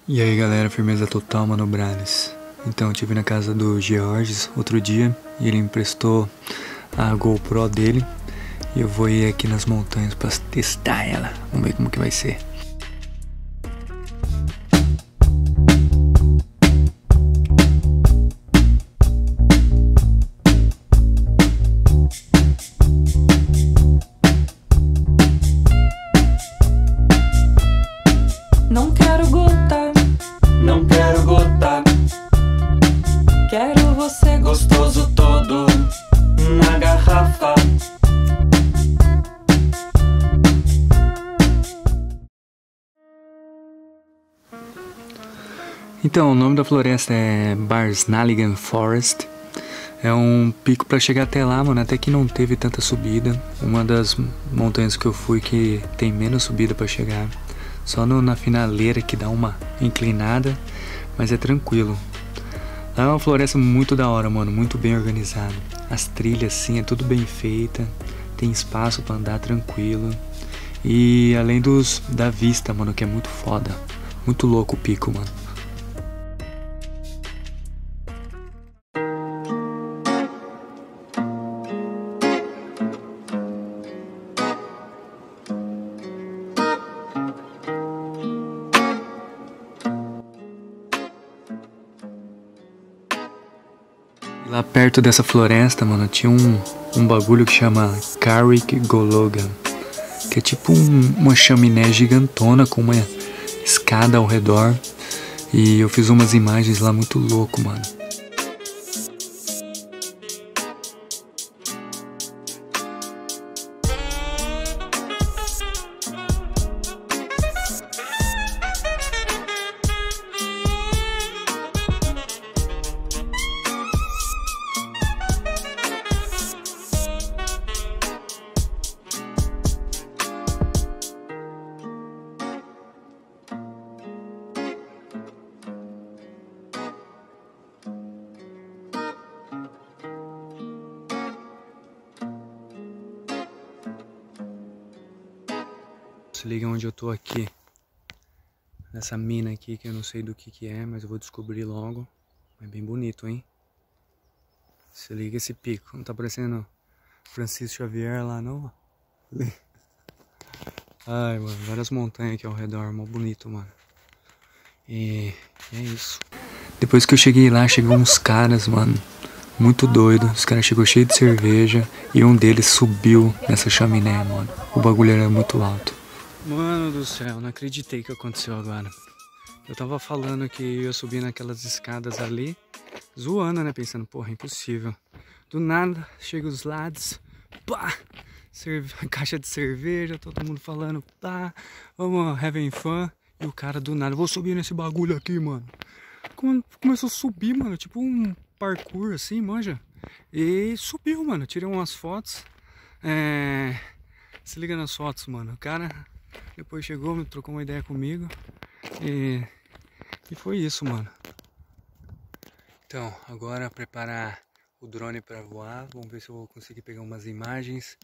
E aí galera, firmeza total, Mano Brales. Então, eu tive na casa do Georges outro dia e ele me emprestou a GoPro dele. E eu vou ir aqui nas montanhas pra testar ela. Vamos ver como que vai ser. Não quero gota, Não quero gota, quero você gostoso todo na garrafa. Então, o nome da floresta é Barsnaligan Forest. É um pico pra chegar até lá, mano, até que não teve tanta subida. Uma das montanhas que eu fui que tem menos subida pra chegar. Só na finaleira que dá uma inclinada, mas é tranquilo. Lá é uma floresta muito da hora, mano, muito bem organizada. As trilhas, sim, é tudo bem feita. Tem espaço pra andar tranquilo. E além da vista, mano, que é muito foda. Muito louco o pico, mano. Lá perto dessa floresta, mano, tinha um bagulho que chama Carrick Gologan, que é tipo uma chaminé gigantona com uma escada ao redor. E eu fiz umas imagens lá muito louco, mano. Se liga onde eu tô aqui. Nessa mina aqui que eu não sei do que é, mas eu vou descobrir logo. É bem bonito, hein? Se liga esse pico. Não tá parecendo Francisco Xavier lá, não? Ai, mano, várias montanhas aqui ao redor, mó bonito, mano. E é isso. Depois que eu cheguei lá, chegou uns caras, mano, muito doido. Os caras chegou cheio de cerveja e um deles subiu nessa chaminé, mano. O bagulho era muito alto. Mano do céu, não acreditei que aconteceu agora. Eu tava falando que eu ia subir naquelas escadas ali, zoando, né? Pensando, porra, impossível. Do nada, chega os lados, pá! Caixa de cerveja, todo mundo falando, pá, vamos having fun. E o cara do nada, vou subir nesse bagulho aqui, mano. Começou a subir, mano, tipo um parkour assim, manja. E subiu, mano, tirei umas fotos. Se liga nas fotos, mano. O cara depois chegou, me trocou uma ideia comigo. E foi isso, mano. Então, agora preparar o drone para voar. Vamos ver se eu vou conseguir pegar umas imagens.